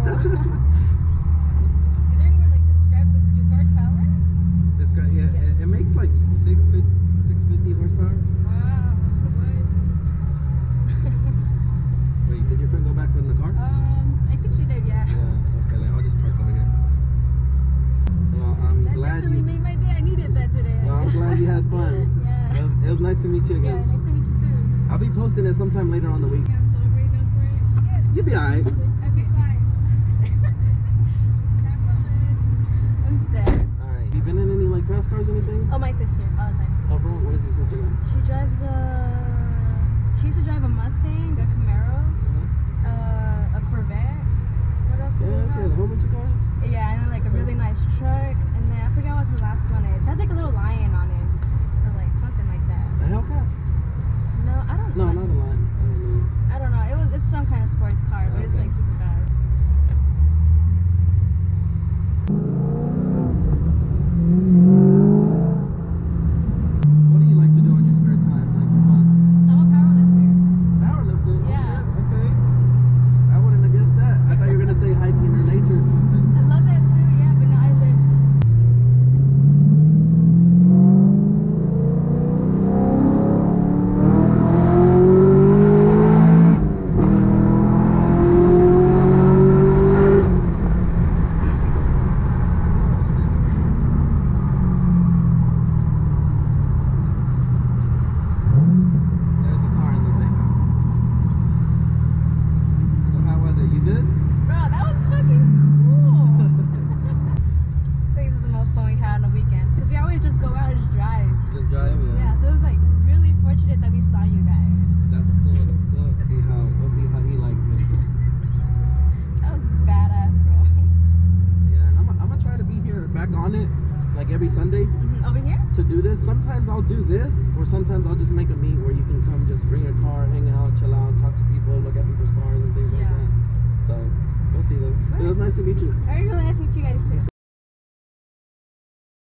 there any way like to describe your car's power? Describe, yeah. It makes like 650 horsepower. Wow. Wait, did your friend go back in the car? I think she did, yeah. Yeah, okay, I'll just park over here. Well, I'm That glad definitely made my day. I needed that today. Well, I'm glad you had fun. Yeah. It was nice to meet you Yeah, again. nice to meet you too. I'll be posting it sometime later on the week. Yeah, so everybody go for it? Yes. You'll be alright. Okay, bye. Have fun. I'm dead. Alright. You been in any like fast cars or anything? Oh, my sister, all the time. Oh, for real? What is your sister got? She drives she used to drive a Mustang, a Camaro, a Corvette. What else did Yeah, she they has a have? whole bunch of cars. Yeah, and then like a really nice truck, and then I forgot what her last one is. It has like a little lion on it, or like something like that. A Hellcat? No, I don't. No, not a line. I don't know. It's some kind of sports car, but it's Okay. like super fast. What do you like to do on your spare time? Like for fun? I'm a powerlifter. Powerlifting? Oh, Yeah. shit. Okay. I wouldn't have guessed that. I thought you were gonna say hiking or nature or something. I love that too. Yeah, but no, I lift. There's a car in the back. So how was it? You good? Bro, that was fucking cool. I think this is the most fun we had on a weekend. Because we always just go out and just drive. Just drive? Yeah, so it was like really fortunate that we saw you guys. That's cool. That's cool. We'll see how he likes it. That was badass, bro. Yeah, and I'm gonna try to be here back on it like every Sunday Over here? to do this. Sometimes I'll do this, or sometimes I'll just make a meet where you can come, just bring your car, hang out, chill out, talk to people, look at people's cars and things like Yeah. that. So we'll see though. It was nice to meet you. Alright, really nice to meet you